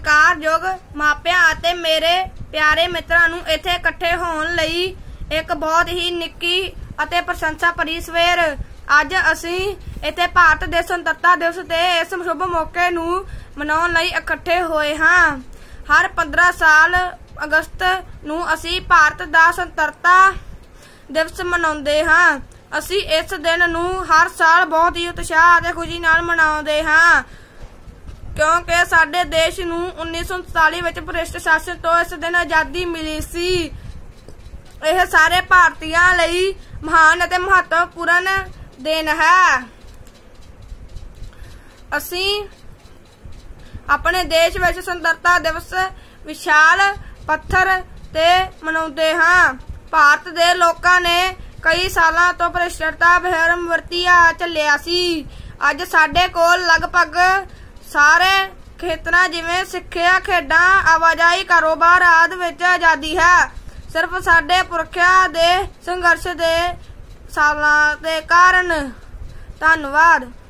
सत्कारयोग मापियां अते मेरे प्यारे मित्रां नूं इत्थे इकट्ठे होण लई एक बहुत ही निक्की अते प्रशंसा भरी सवेर। अज असीं इत्थे भारत दे स्वतंत्रता दिवस ते इस शुभ मौके नूं मनाउण लई इकट्ठे होए हां। हर 15 साल अगस्त नूं असीं भारत दा स्वतंत्रता दिवस मनाउंदे हां। असीं इस दिन नूं हर साल बहुत ही उत्साह अते खुशी नाल मनाउंदे हां, क्योंकि साडे देश नूं 1947 विच भ्रिष्ट शासन तो इस दिन आज़ादी मिली सी। यह सारे भारतीयां लई महान अते महत्वपूर्ण दिन है। असीं अपने देश विच स्वतंत्रता दिवस विशाल पत्थर ते मनाउंदे हां। भारत दे लोकां ने कई सालां तो भ्रिष्टता भरम वरतिया झल्लिया सी। अज साडे कोल लगभग सारे खेतरां जिवें सिक्ख्या, खेडां, आवाजाही, कारोबार आदि विच आज़ादी है। सिर्फ साडे पुरखियां दे संघर्ष दे सालां दे कारण। धन्नवाद।